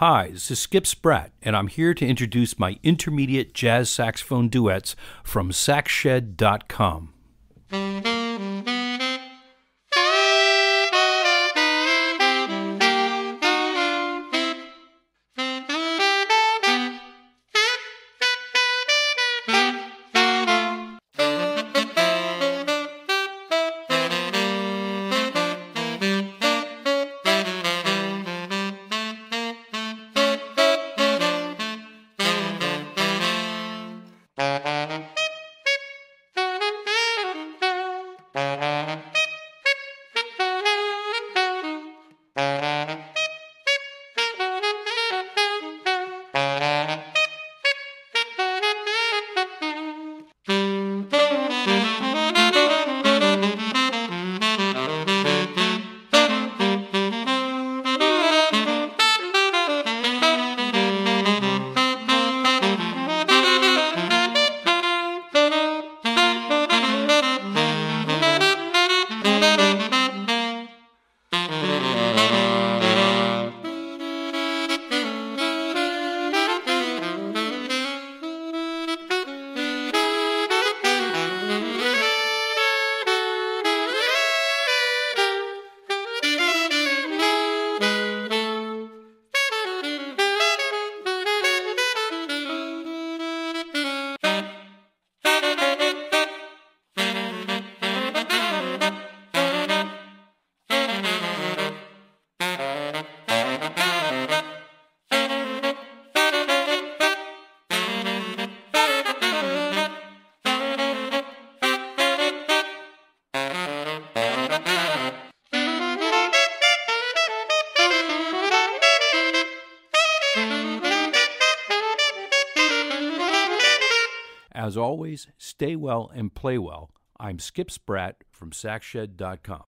Hi, this is Skip Spratt, and I'm here to introduce my intermediate jazz saxophone duets from saxshed.com. As always, stay well and play well. I'm Skip Spratt from saxshed.com.